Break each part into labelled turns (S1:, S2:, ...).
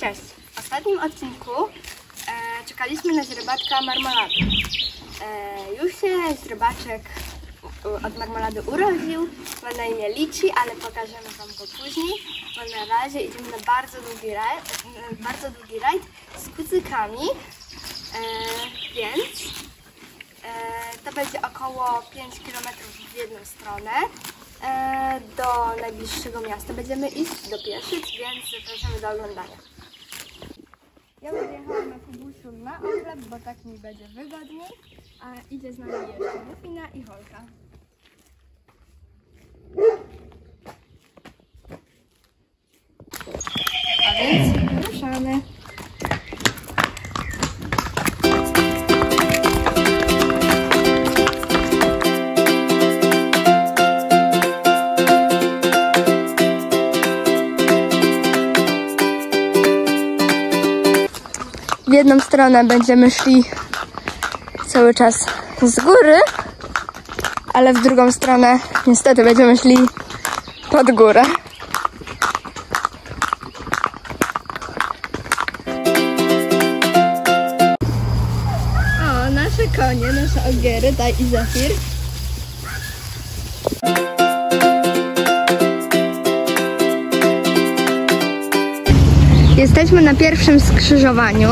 S1: Cześć! W ostatnim odcinku czekaliśmy na źrebaczka marmolady. Już się źrebaczek od marmolady urodził, ma na imię Lici, ale pokażemy wam go później, bo na razie idziemy na bardzo długi rajd z kucykami, więc to będzie około 5 km w jedną stronę. Do najbliższego miasta będziemy iść do Pieszyc, więc zapraszamy do oglądania. Ja wyjechałam na Kubusiu na oglep, bo tak mi będzie wygodniej, a idzie z nami jeszcze Mufina i Holka. A więc ruszamy. W jedną stronę będziemy szli cały czas z góry, ale w drugą stronę niestety będziemy szli pod górę. O, nasze konie, nasze ogiery, Daj i Zafir. Jesteśmy na pierwszym skrzyżowaniu.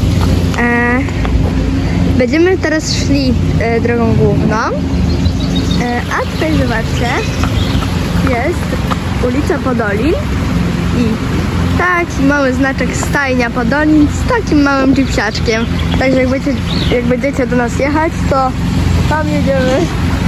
S1: Będziemy teraz szli drogą główną. A tutaj zobaczcie, jest ulica Podolin i taki mały znaczek Stajnia Podolin z takim małym jeepsiaczkiem. Także jak będziecie do nas jechać, to tam jedziemy.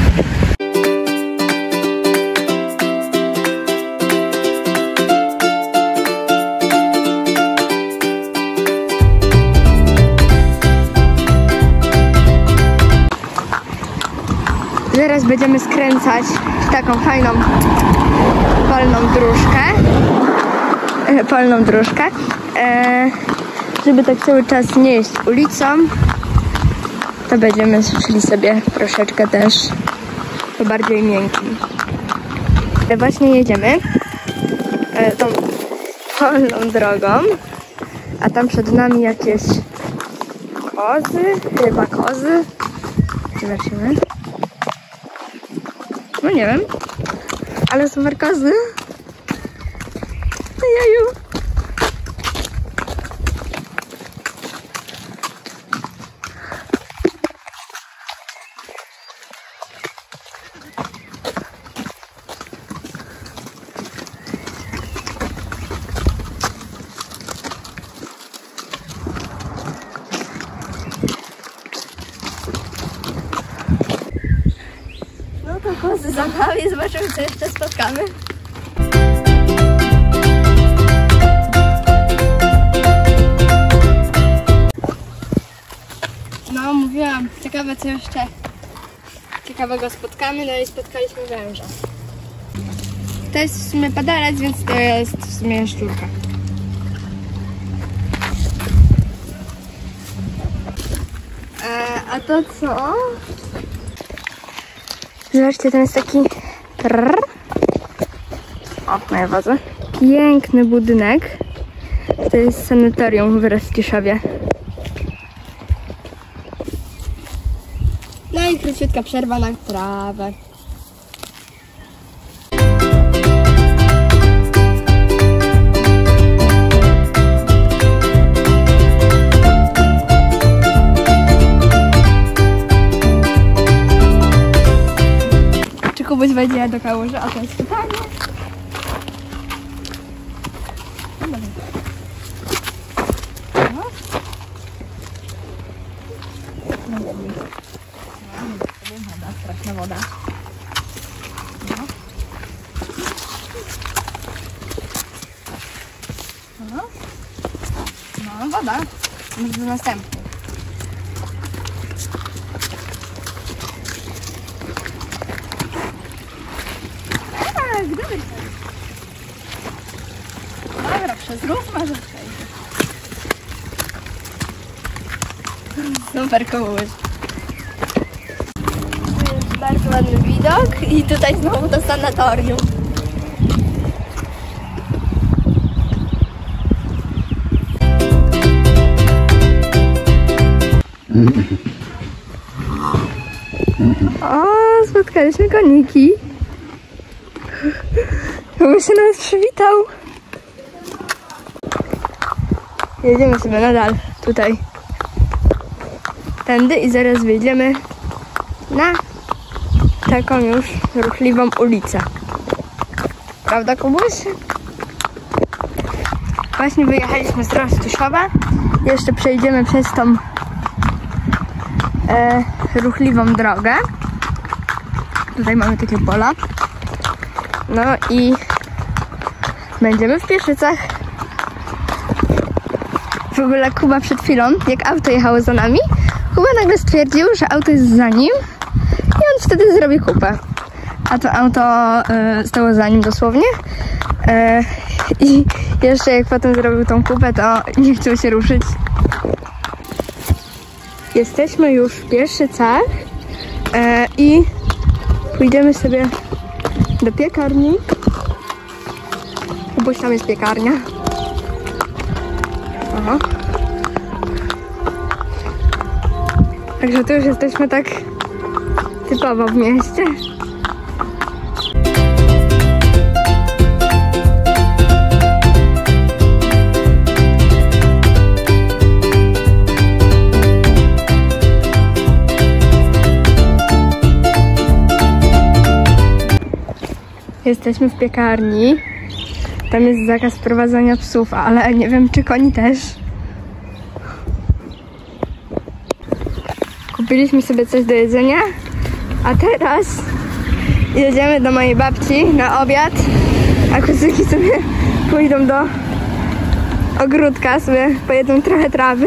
S1: Teraz będziemy skręcać w taką fajną polną dróżkę, żeby tak cały czas nie jeść ulicą, to będziemy szli sobie troszeczkę też po bardziej miękkim. Właśnie jedziemy tą polną drogą, a tam przed nami jakieś kozy, chyba kozy. Zobaczymy. No nie wiem, ale super kozy. Jeju. Kozy za nami, zobaczymy, co jeszcze spotkamy. No, mówiłam, ciekawe co jeszcze ciekawego spotkamy, no i spotkaliśmy węża. To jest w sumie padalec, więc to jest w sumie szczurka. A to co? Zobaczcie, tam jest taki moje wodze. Piękny budynek. To jest sanatorium w Rasciszowie. No i króciutka przerwa na trawę. Kubuś wejdzie do kałuży, a to jest pytanie. No. Woda, straszna woda. No. No. No, woda. Może do następnej. Dobra, przez rów może przejść. Super kołuś. Jest bardzo ładny widok i tutaj znowu to sanatorium. O, spotkaliśmy koniki. Chyba się nas przywitał. Jedziemy sobie nadal tutaj. Tędy i zaraz wyjdziemy na taką już ruchliwą ulicę. Prawda, Kubuś? Właśnie wyjechaliśmy z Roztuszowa. Jeszcze przejdziemy przez tą ruchliwą drogę. Tutaj mamy takie pola. No i będziemy w Pieszycach. W ogóle Kuba przed chwilą, jak auto jechało za nami, Kuba nagle stwierdził, że auto jest za nim i on wtedy zrobi kupę. A to auto stało za nim dosłownie. I jeszcze jak potem zrobił tą kupę, to nie chciał się ruszyć. Jesteśmy już w Pieszycach i pójdziemy sobie do piekarni. Bo tam jest piekarnia. Aha. Także tu już jesteśmy tak typowo w mieście. Jesteśmy w piekarni. Tam jest zakaz prowadzenia psów, ale nie wiem, czy koni też. Kupiliśmy sobie coś do jedzenia, a teraz jedziemy do mojej babci na obiad, a kucyki sobie pójdą do ogródka, sobie pojedzą trochę trawy.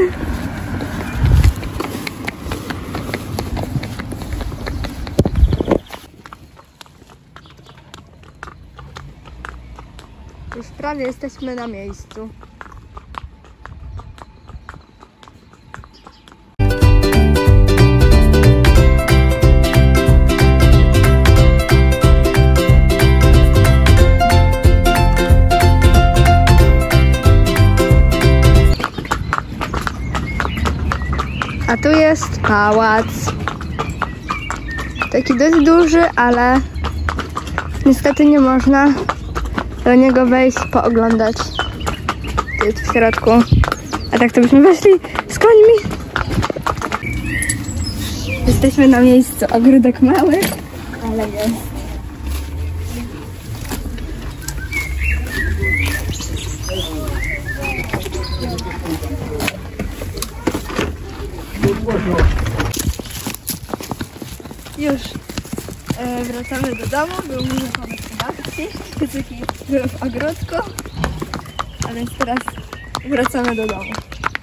S1: Już prawie jesteśmy na miejscu. A tu jest pałac. Taki dość duży, ale niestety nie można do niego wejść, pooglądać. Tu jest w środku. A tak to byśmy weszli z końmi. Jesteśmy na miejscu. Ogródek mały, ale jest. Już wracamy do domu. Był mój pomysł babci. Kucyki były w ogródku. A więc teraz wracamy do domu.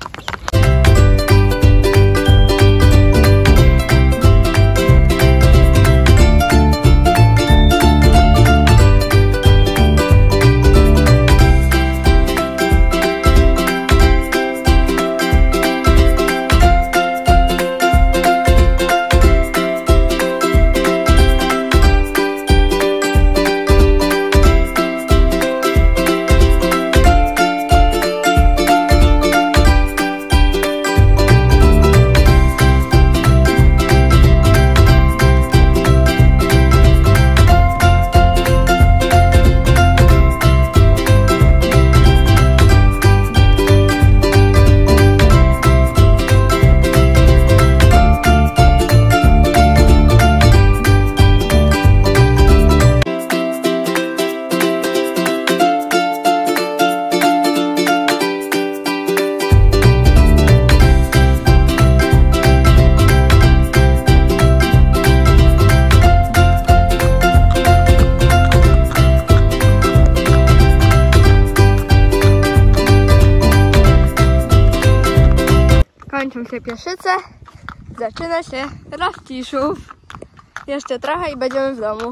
S1: Kończą się Pieszyce, zaczyna się Rawciszów. Jeszcze trochę i będziemy w domu.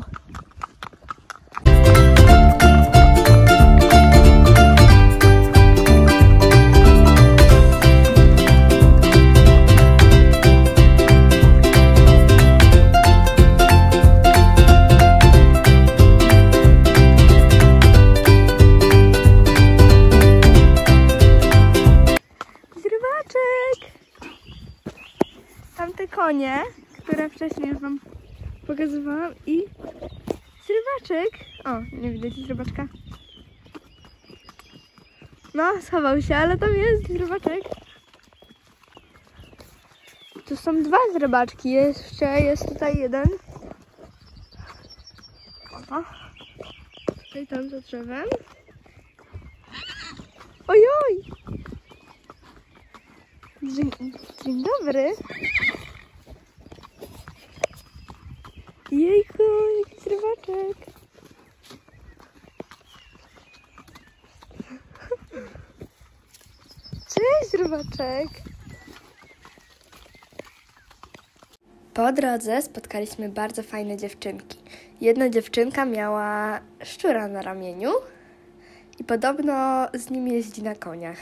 S1: konie, które wcześniej już wam pokazywałam i rybaczek. O, nie widać rybaczka. No, schował się, ale tam jest rybaczek. Tu są dwa rybaczki, jeszcze jest tutaj jeden. O, tutaj tam za drzewem. Ojoj! Dzień dobry. Jejku, jakiś rybaczek. Cześć, rybaczek. Po drodze spotkaliśmy bardzo fajne dziewczynki. Jedna dziewczynka miała szczura na ramieniu i podobno z nim jeździ na koniach.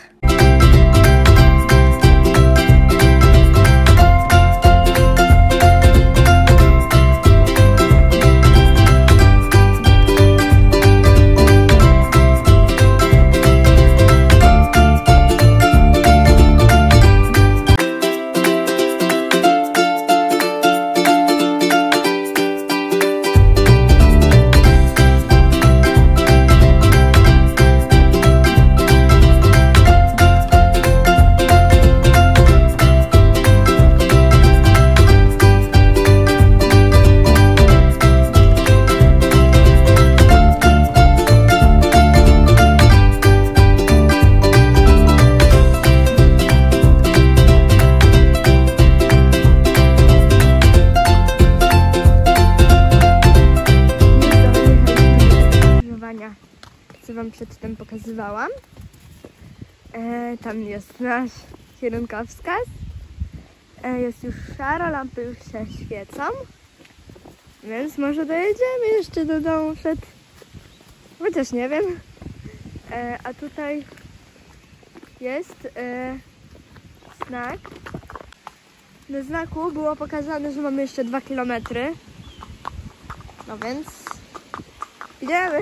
S1: Co wam przedtem pokazywałam. Tam jest nasz kierunkowskaz. Jest już szaro, lampy już się świecą. Więc może dojedziemy jeszcze do domu chociaż nie wiem. A tutaj jest znak. Na znaku było pokazane, że mamy jeszcze 2 km. No więc idziemy.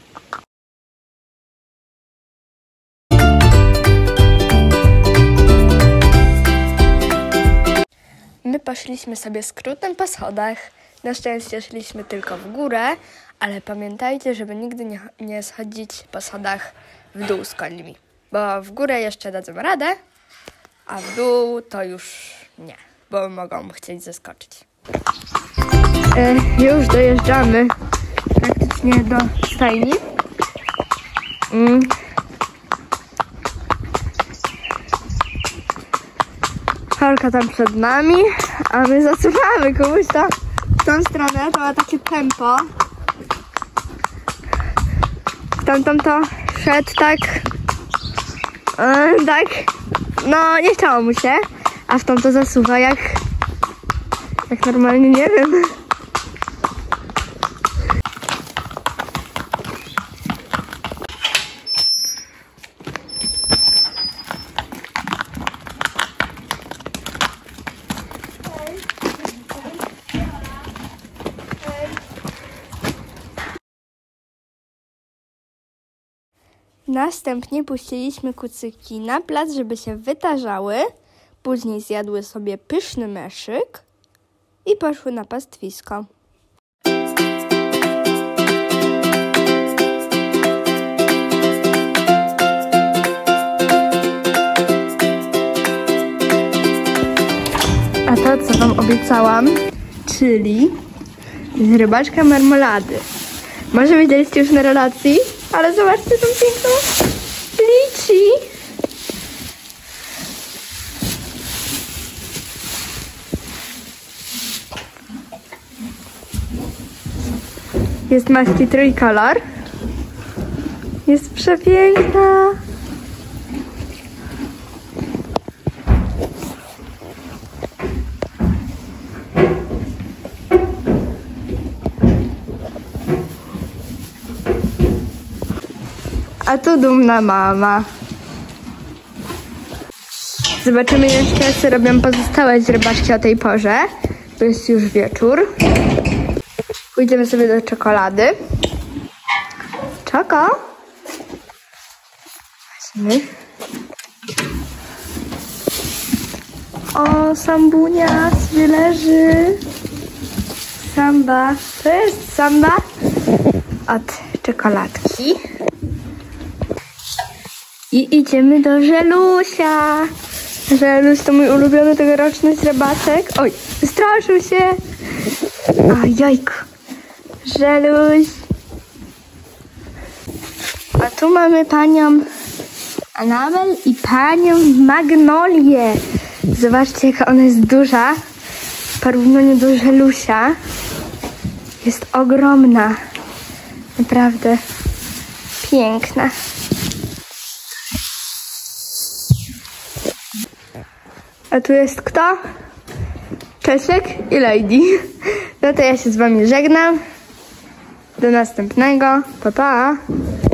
S1: My poszliśmy sobie skrótem po schodach. Na szczęście szliśmy tylko w górę, ale pamiętajcie, żeby nigdy nie schodzić po schodach w dół z końmi. Bo w górę jeszcze dadzą radę, a w dół to już nie, bo mogą chcieć zeskoczyć. Już dojeżdżamy praktycznie do stajni. Halka tam przed nami, a my zasuwamy komuś to w tą stronę, to ma takie tempo. W tamtą to szedł tak, no nie chciało mu się, a w tą to zasuwa jak normalnie, nie wiem. Następnie puściliśmy kucyki na plac, żeby się wytarzały. Później zjadły sobie pyszny meszyk i poszły na pastwisko. A to, co wam obiecałam, czyli rybaczka marmolady. Może widzieliście już na relacji, ale zobaczcie tą piękną liczy. Jest maski trójkolor. Jest przepiękna. A tu dumna mama. Zobaczymy jeszcze, co robią pozostałe rybaczki o tej porze. To jest już wieczór. Pójdziemy sobie do czekolady. Czoko? Weźmy. O, Sambunia sobie leży. Samba. To jest Samba od czekoladki. I idziemy do Żelusia. Żeluś to mój ulubiony tegoroczny srebaczek. Oj, straszył się. A jajko. Żeluś. A tu mamy panią Anabel i panią Magnolię. Zobaczcie, jaka ona jest duża. W porównaniu do Żelusia. Jest ogromna. Naprawdę piękna. A tu jest kto? Czesiek i Lady. No to ja się z wami żegnam. Do następnego. Pa, pa.